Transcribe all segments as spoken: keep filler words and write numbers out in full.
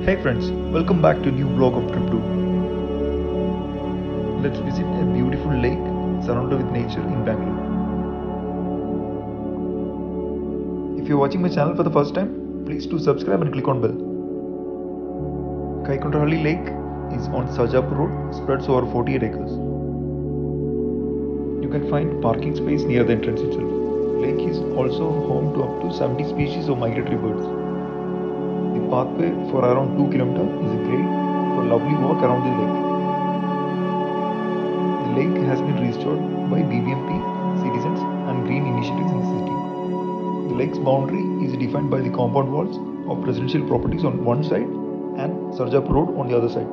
Hey friends, welcome back to a new vlog of Trip two. Let's visit a beautiful lake surrounded with nature in Bangalore. If you're watching my channel for the first time, please do subscribe and click on bell. Kaikondrahalli Lake is on Sarjapur Road, spreads over forty-eight acres. You can find parking space near the entrance itself. Lake is also home to up to seventy species of migratory birds. The pathway for around two kilometers is great for a lovely walk around the lake. The lake has been restored by B B M P, citizens and green initiatives in the city. The lake's boundary is defined by the compound walls of residential properties on one side and Sarjapur Road on the other side.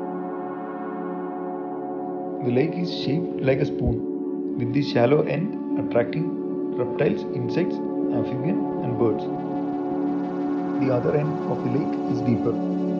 The lake is shaped like a spoon, with the shallow end attracting reptiles, insects, amphibians and birds. The other end of the lake is deeper.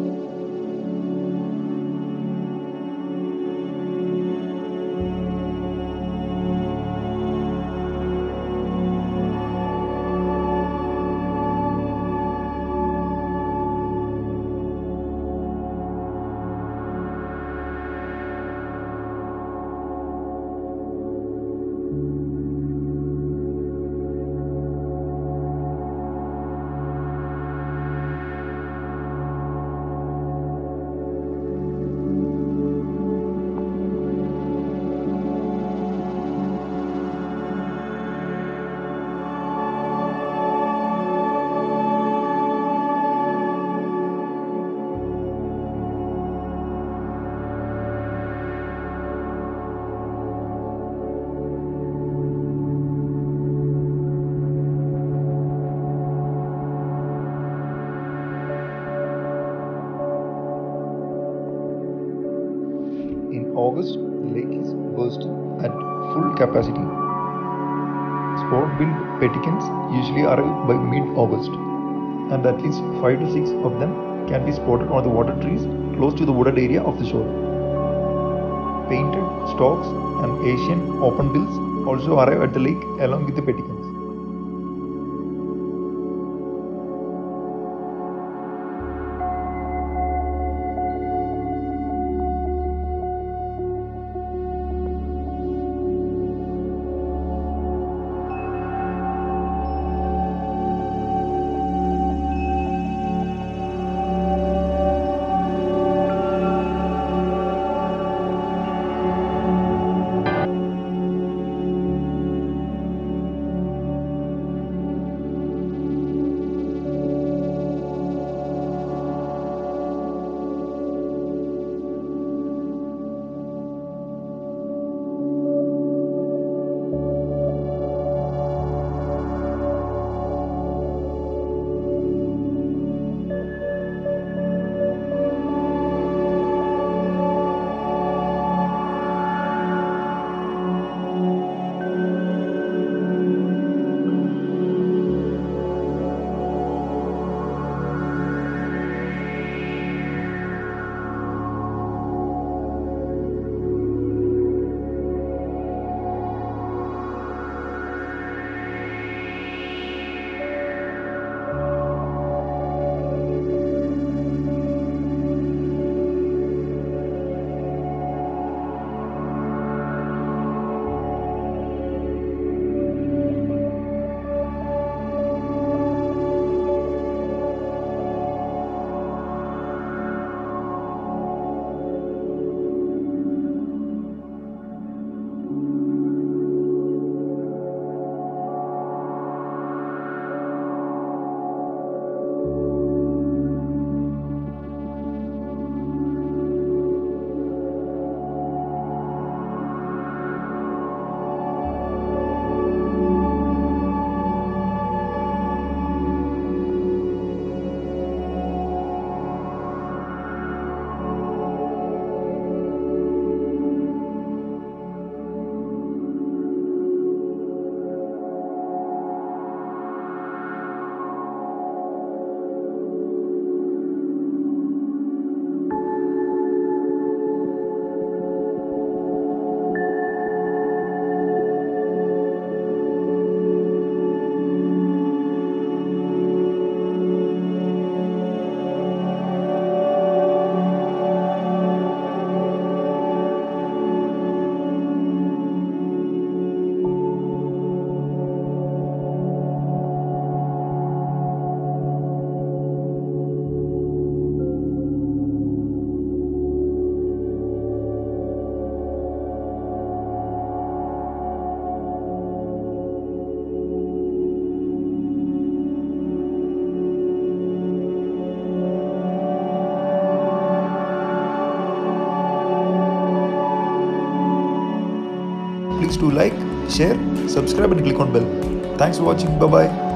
In August, the lake is bursting at full capacity. Sport-billed pelicans usually arrive by mid-August, and at least five to six of them can be spotted on the water trees close to the wooded area of the shore. Painted storks and Asian open-bills also arrive at the lake along with the pelicans. please do like, share, subscribe and click on bell. Thanks for watching. Bye bye.